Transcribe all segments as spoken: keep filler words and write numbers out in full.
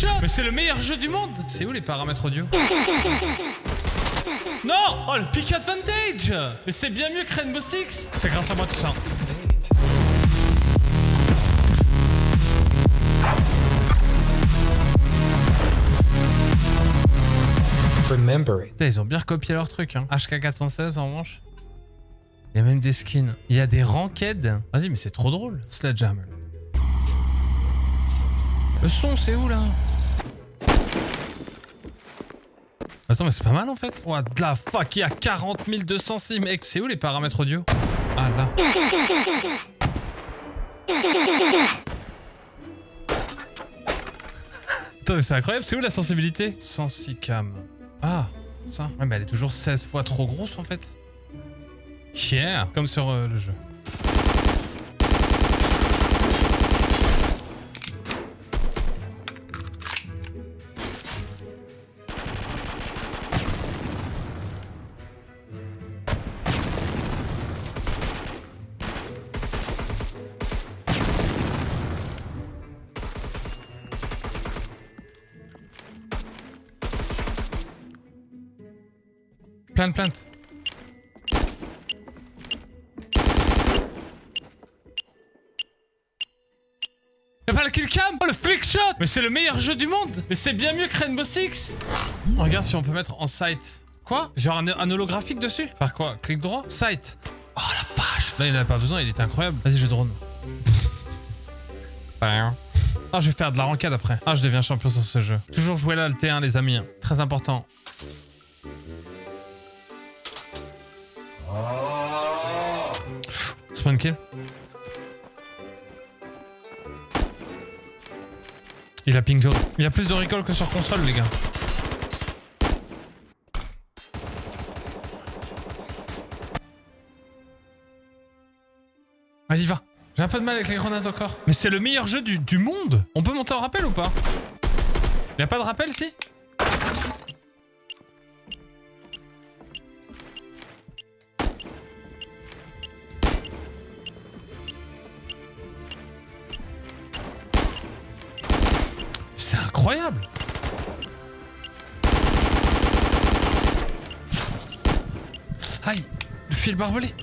shot. Mais c'est le meilleur jeu du monde. C'est où les paramètres audio? Non. Oh, le pick advantage. Mais c'est bien mieux que Rainbow Six. C'est grâce à moi tout ça. Remember it. Putain, ils ont bien recopié leur truc, hein. H K quatre cent seize en revanche. Il y a même des skins. Il y a des ranked. Vas-y, mais c'est trop drôle. Sledgehammer. Le son, c'est où, là? Attends, mais c'est pas mal, en fait. What the fuck? Il y a quarante mille deux cent six, mec. C'est où les paramètres audio? Ah, là. Attends, mais c'est incroyable. C'est où la sensibilité? cent six cam. Ah, ça. Ouais, mais elle est toujours seize fois trop grosse, en fait. Yeah. Comme sur euh, le jeu. Plainte, plainte. Y'a pas le kill cam? Oh, le flick shot. Mais c'est le meilleur jeu du monde. Mais c'est bien mieux que Rainbow Six. Regarde si on peut mettre en sight. Quoi? Genre un, un holographique dessus? Faire quoi? Clic droit? Sight. Oh la vache. Là il en avait pas besoin, il était incroyable. Vas-y, je drone. Ah, je vais faire de la rankade après. Ah, je deviens champion sur ce jeu. Toujours jouer là le T un, les amis. Très important. Spawn kill. Il a ping zone. Il y a plus de recall que sur console, les gars. Allez, va. J'ai un peu de mal avec les grenades encore. Mais c'est le meilleur jeu du, du monde. On peut monter en rappel ou pas? Y a pas de rappel, si? C'est incroyable. Aïe, le fil barbelé.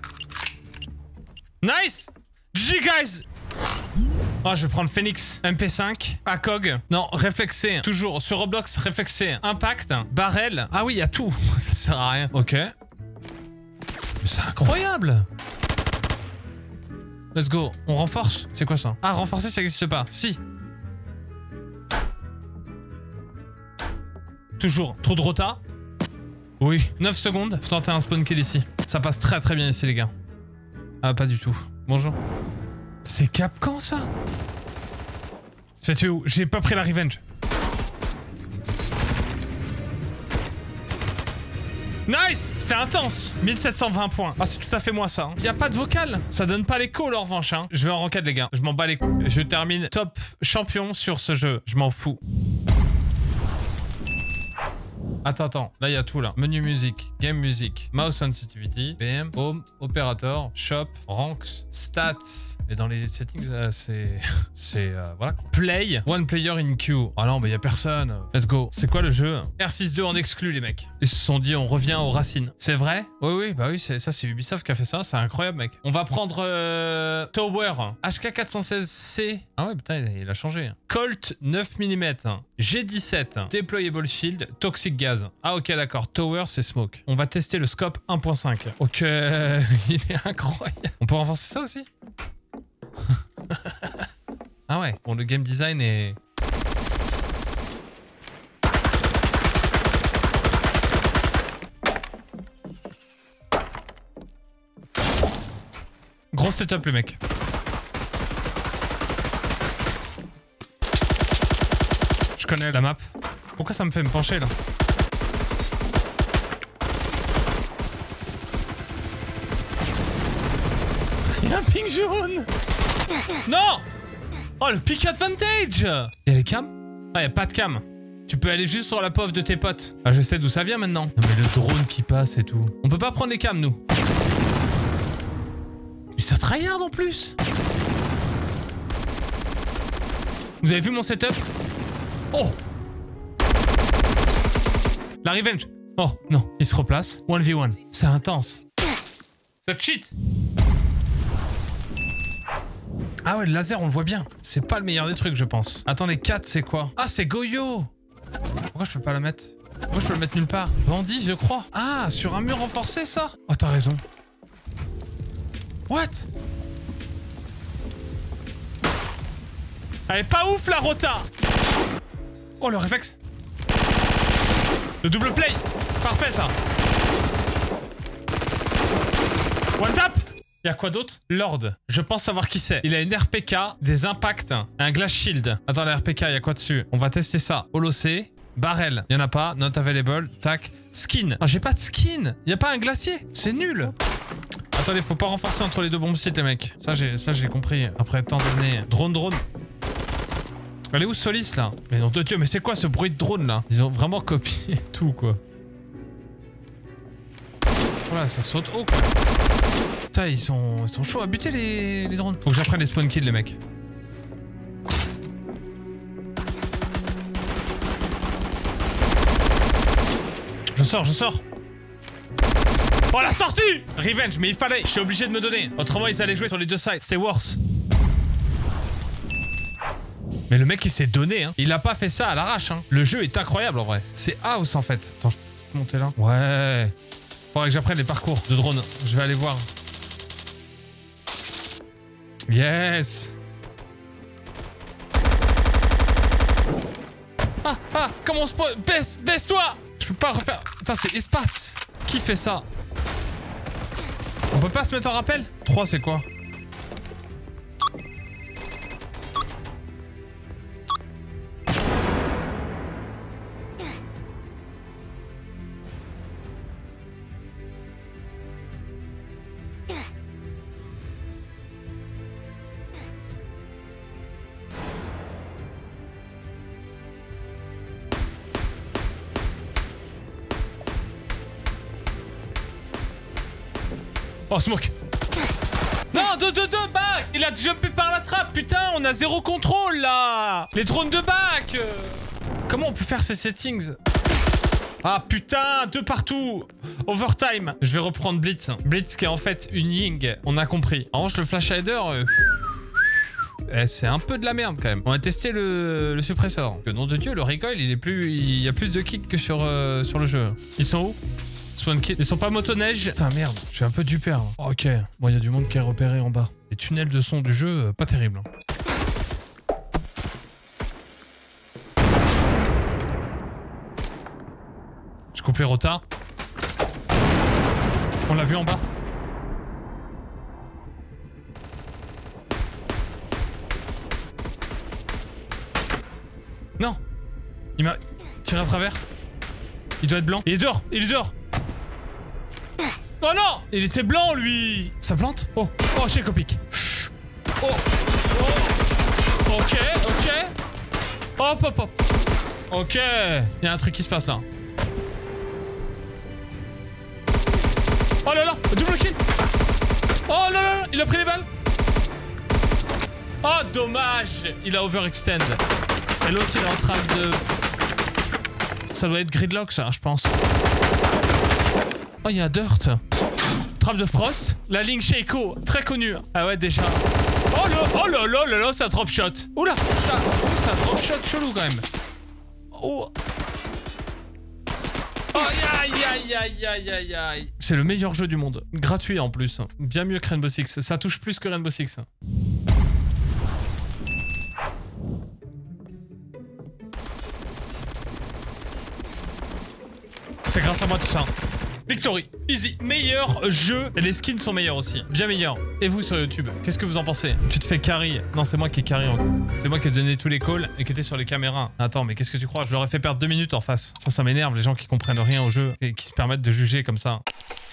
Nice. G G guys. Oh, je vais prendre Phoenix. M P cinq. A C O G. Non, réflexé. Toujours sur Roblox, réflexé. Impact. Barrel. Ah oui, il y a tout. Ça sert à rien. Ok. Mais c'est incroyable. Let's go. On renforce. C'est quoi ça? Ah, renforcer, ça n'existe pas. Si. Toujours. Trop de rota. Oui. neuf secondes. Faut tenter un spawn kill ici. Ça passe très très bien ici, les gars. Ah, pas du tout. Bonjour. C'est cap quand ça? C'est tué où? J'ai pas pris la revenge. Nice. C'était intense. mille sept cent vingt points. Ah, c'est tout à fait moi ça. Hein. Y a pas de vocal. Ça donne pas l'écho en revanche. Hein. Je vais en ranked, les gars. Je m'en bats les couilles. Je termine top champion sur ce jeu. Je m'en fous. Attends, attends, là il y a tout là. Menu musique, game music, mouse sensitivity, B M, home, operator, shop, ranks, stats. Et dans les settings, euh, c'est... c'est... Euh, voilà. Play, one player in queue. Ah non, mais il y a personne. Let's go. C'est quoi le jeu? R six deux en exclu, les mecs. Ils se sont dit, on revient aux racines. C'est vrai? Oui, oui, bah oui, ça c'est Ubisoft qui a fait ça. C'est incroyable, mec. On va prendre euh, Tower, H K quatre cent seize C. Ah ouais, putain, il a, il a changé. Colt neuf millimètres, G dix-sept, Deployable Shield, Toxic Gas. Ah ok, d'accord. Tower, c'est Smoke. On va tester le scope un point cinq. Ok, il est incroyable. On peut renforcer ça aussi? Ah ouais, bon, le game design est... Gros setup, les mecs. Je connais la map. Pourquoi ça me fait me pencher, là? Il y a un ping jaune. Non. Oh, le pick advantage. Il y a les cams? Ah, il n'y a pas de cam. Tu peux aller juste sur la pauvre de tes potes. Ah, je sais d'où ça vient maintenant. Non, mais le drone qui passe et tout. On peut pas prendre les cams, nous. Mais ça tryhard en plus. Vous avez vu mon setup? Oh! La revenge! Oh, non, il se replace. un v un. C'est intense. Ça cheat! Ah ouais, le laser, on le voit bien. C'est pas le meilleur des trucs, je pense. Attends, les quatre, c'est quoi? Ah, c'est Goyo! Pourquoi je peux pas la mettre? Pourquoi je peux le mettre nulle part? Bandit, je crois. Ah, sur un mur renforcé, ça? Oh, t'as raison. What? Elle est pas ouf, la rota! Oh, le réflexe! Le double play! Parfait, ça! One tap! Y'a quoi d'autre? Lord. Je pense savoir qui c'est. Il a une R P K, des impacts, un glass shield. Attends, la R P K, y'a quoi dessus? On va tester ça. Holo C. Barrel. Y'en a pas. Not available. Tac. Skin. Ah, j'ai pas de skin. Y'a pas un glacier. C'est nul. Attendez, faut pas renforcer entre les deux bombes sites, les mecs. Ça, j'ai ça j'ai compris. Après tant d'années. Drone, drone. Elle est où Solis, là? Mais nom de Dieu, mais c'est quoi ce bruit de drone, là? Ils ont vraiment copié tout, quoi. Voilà, ça saute haut, quoi. Putain, ils sont, ils sont chauds à buter, les, les drones. Faut que j'apprenne les spawn kills, les mecs. Je sors, je sors. Oh, la sortie! Revenge, mais il fallait. Je suis obligé de me donner. Autrement, ils allaient jouer sur les deux sides. C'est worse. Mais le mec, il s'est donné, hein. Il a pas fait ça à l'arrache, hein. Le jeu est incroyable, en vrai. C'est house, en fait. Attends, je peux monter là? Ouais. Faudrait que j'apprenne les parcours de drone. Je vais aller voir. Yes. Ah, ah, comment on se pose? Baisse, baisse-toi. Je peux pas refaire... Putain, c'est espace. Qui fait ça? On peut pas se mettre en rappel? trois, c'est quoi? Oh, smoke. Non, deux, deux, deux, back. Il a jumpé par la trappe. Putain, on a zéro contrôle, là. Les drones de back. Comment on peut faire ces settings? Ah, putain, deux partout. Overtime. Je vais reprendre Blitz. Blitz qui est en fait une Ying. On a compris. En revanche, le flash hider... Euh... Eh, c'est un peu de la merde, quand même. On va tester le, le suppresseur. Le nom de Dieu, le recoil, il est plus... Il y a plus de kicks que sur, euh, sur le jeu. Ils sont où? Ils sont pas motoneige. Putain, merde, je suis un peu du père. Oh, ok, bon, il y a du monde qui est repéré en bas. Les tunnels de son du jeu, euh, pas terrible. Je coupe les rotas. On l'a vu en bas. Non. Il m'a tiré à travers. Il doit être blanc. Il est dehors. Il est dehors. Oh non! Il était blanc, lui! Ça plante? Oh, oh, chez Copic. Oh, oh. Ok, ok. Hop, hop, hop. Ok. Il y a un truc qui se passe là. Oh là là, double kill. Oh là là, il a pris les balles. Oh, dommage. Il a overextend. Et l'autre, il est en train de... Ça doit être Gridlock, ça, je pense. Oh, il y a Dirt. Trappe de Frost. La ligne Sheiko, très connue. Ah ouais, déjà. Oh là, oh là là là là, ça drop shot. Oula, ça, ça drop shot chelou quand même. Oh. Oh, aïe, aïe, aïe, aïe, aïe, aïe. C'est le meilleur jeu du monde. Gratuit en plus. Bien mieux que Rainbow Six. Ça touche plus que Rainbow Six. C'est grâce à moi tout ça. Victory, easy, meilleur jeu. Et les skins sont meilleurs aussi, bien meilleurs. Et vous sur YouTube, qu'est-ce que vous en pensez? Tu te fais carry? Non, c'est moi qui ai carry. C'est moi qui ai donné tous les calls et qui était sur les caméras. Attends, mais qu'est-ce que tu crois? Je leur ai fait perdre deux minutes en face. Ça, ça m'énerve, les gens qui comprennent rien au jeu et qui se permettent de juger comme ça.